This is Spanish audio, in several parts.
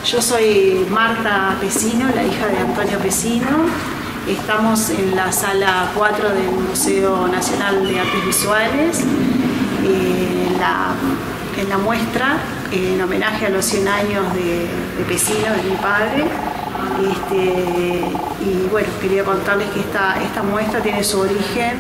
Yo soy Marta Pesino, la hija de Antonio Pesino. Estamos en la sala 4 del Museo Nacional de Artes Visuales, en la muestra en homenaje a los 100 años de Pesino, de mi padre. Y bueno, quería contarles que esta muestra tiene su origen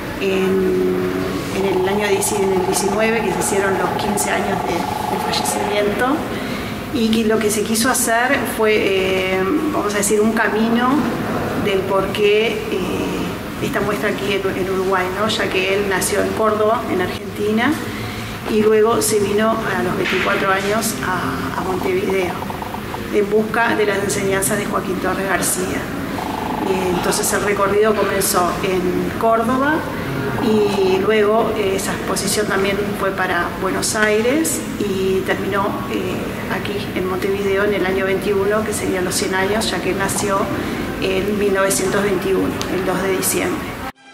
en el año 19, que se hicieron los 15 años del fallecimiento, y que lo que se quiso hacer fue, vamos a decir, un camino del por qué esta muestra aquí en Uruguay, ¿no? Ya que él nació en Córdoba, en Argentina, y luego se vino a los 24 años a Montevideo en busca de las enseñanzas de Joaquín Torres García. Entonces el recorrido comenzó en Córdoba y luego esa exposición también fue para Buenos Aires y terminó aquí en Montevideo en el año 21, que serían los 100 años, ya que nació en 1921, el 2 de diciembre.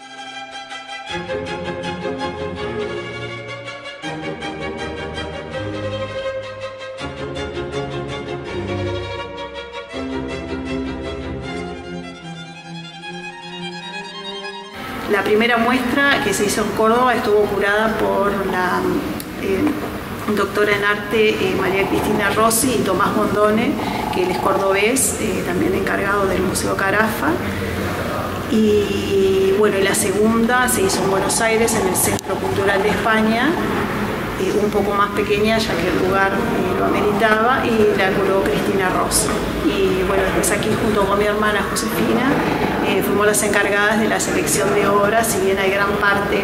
La primera muestra que se hizo en Córdoba estuvo curada por la doctora en arte María Cristina Rossi y Tomás Bondone, que él es cordobés, también encargado del Museo Carafa. Y bueno, la segunda se hizo en Buenos Aires, en el Centro Cultural de España, un poco más pequeña ya que el lugar lo ameritaba, y la curó Cristina Rossi. Y bueno, después aquí junto con mi hermana Josefina fuimos las encargadas de la selección de obras. Si bien hay gran parte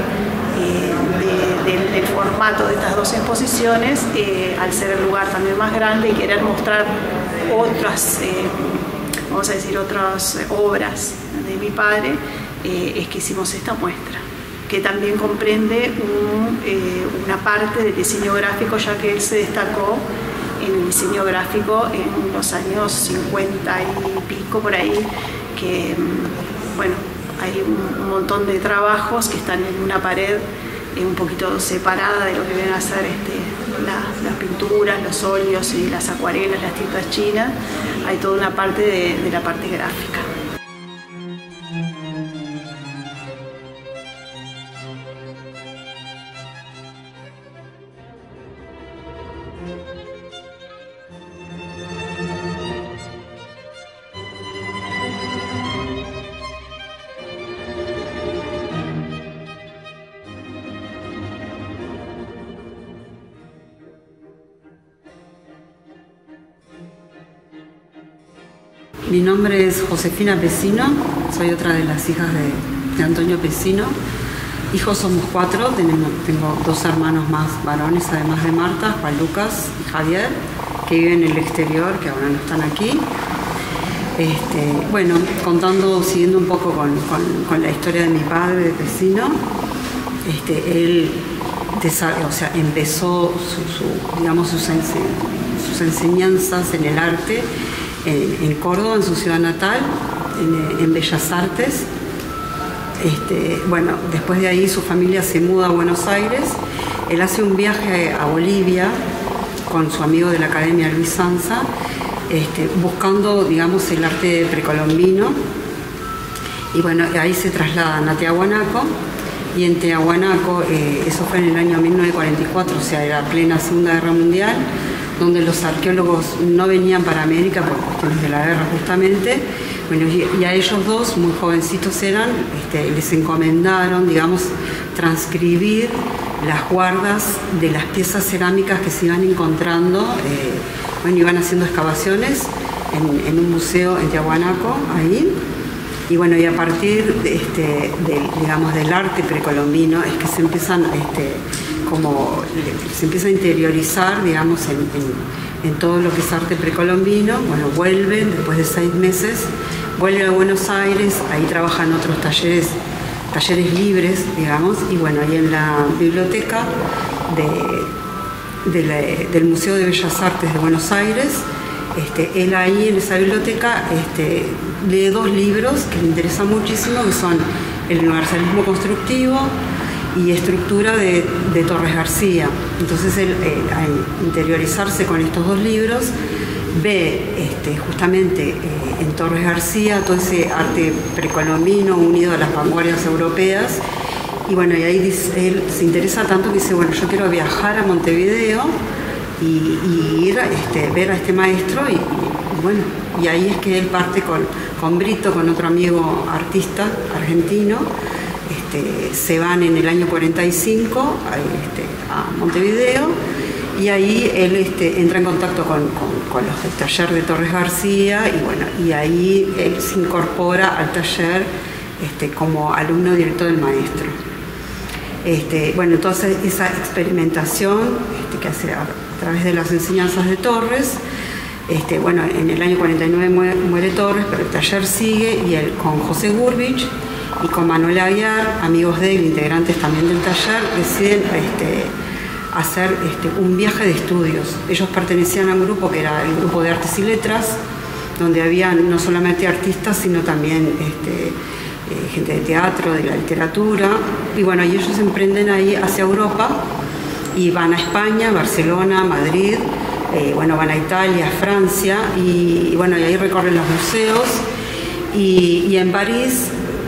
del formato de estas dos exposiciones, al ser el lugar también más grande y querer mostrar otras, vamos a decir, otras obras de mi padre, es que hicimos esta muestra, que también comprende una parte del diseño gráfico, ya que él se destacó en el diseño gráfico en los años 50 y pico, por ahí, que bueno, hay un montón de trabajos que están en una pared un poquito separada de lo que vienen a ser las pinturas, los óleos y las acuarelas, las tintas chinas. Hay toda una parte de la parte gráfica. Mi nombre es Josefina Pesino, soy otra de las hijas de Antonio Pesino. Hijos somos 4, tengo 2 hermanos más varones, además de Marta, Juan Lucas y Javier, que viven en el exterior, que ahora no están aquí. Bueno, siguiendo un poco con la historia de mi padre, de Pesino, él empezó sus enseñanzas en el arte en Córdoba, en su ciudad natal, en Bellas Artes. Bueno, después de ahí su familia se muda a Buenos Aires. Él hace un viaje a Bolivia con su amigo de la Academia Luis Sanza, buscando, digamos, el arte precolombino. Y bueno, ahí se trasladan a Tiahuanaco, y en Tiahuanaco, eso fue en el año 1944, o sea, era plena Segunda Guerra Mundial, donde los arqueólogos no venían para América por cuestiones de la guerra justamente. Bueno, y a ellos dos, muy jovencitos eran, les encomendaron, digamos, transcribir las guardas de las piezas cerámicas que se iban encontrando. Bueno, iban haciendo excavaciones en un museo en Tiahuanaco, ahí. Y bueno, y a partir del arte precolombino es que se empiezan se empieza a interiorizar, digamos, en todo lo que es arte precolombino. Bueno, vuelven después de 6 meses, vuelven a Buenos Aires, ahí trabajan otros talleres libres, digamos, y bueno, ahí en la biblioteca del Museo de Bellas Artes de Buenos Aires, él ahí en esa biblioteca lee 2 libros que le interesan muchísimo, que son El universalismo constructivo y Estructura de Torres García. Entonces él, al interiorizarse con estos 2 libros, ve justamente en Torres García todo ese arte precolombino unido a las vanguardias europeas. Y bueno, y ahí él se interesa tanto que dice, bueno, yo quiero viajar a Montevideo y ir ver a este maestro y bueno, y ahí es que él parte con Brito, con otro amigo artista argentino. Se van en el año 45 a Montevideo y ahí él entra en contacto con los del taller de Torres García y bueno, y ahí él se incorpora al taller como alumno directo del maestro. Bueno, entonces esa experimentación que hace a través de las enseñanzas de Torres, bueno, en el año 49 muere Torres, pero el taller sigue y él con José Gurbich y con Manuel Aguiar, amigos de él, integrantes también del taller, deciden hacer un viaje de estudios. Ellos pertenecían a un grupo que era el grupo de Artes y Letras, donde había no solamente artistas, sino también gente de teatro, de la literatura, y bueno, y ellos emprenden ahí hacia Europa y van a España, Barcelona, Madrid, bueno, van a Italia, Francia, y bueno, y ahí recorren los museos, y en París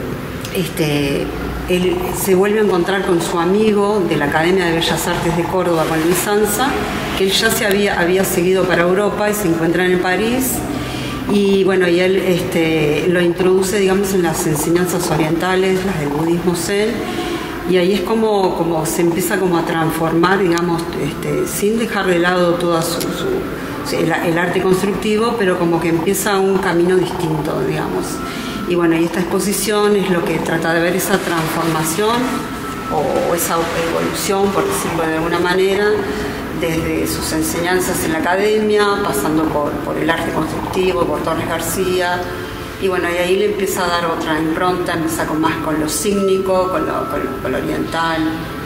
él se vuelve a encontrar con su amigo de la Academia de Bellas Artes de Córdoba, con Luis Sanza, que él ya se había seguido para Europa y se encuentran en París. Y bueno, y él lo introduce, digamos, en las enseñanzas orientales, las del budismo zen, y ahí es como se empieza como a transformar, digamos, sin dejar de lado todo el arte constructivo, pero como que empieza un camino distinto, digamos. Y bueno, y esta exposición es lo que trata de ver esa transformación o esa evolución, por decirlo de alguna manera, desde sus enseñanzas en la academia, pasando por el arte constructivo, por Torres García, y bueno, y ahí le empieza a dar otra impronta, empieza más con lo cínico, con lo oriental,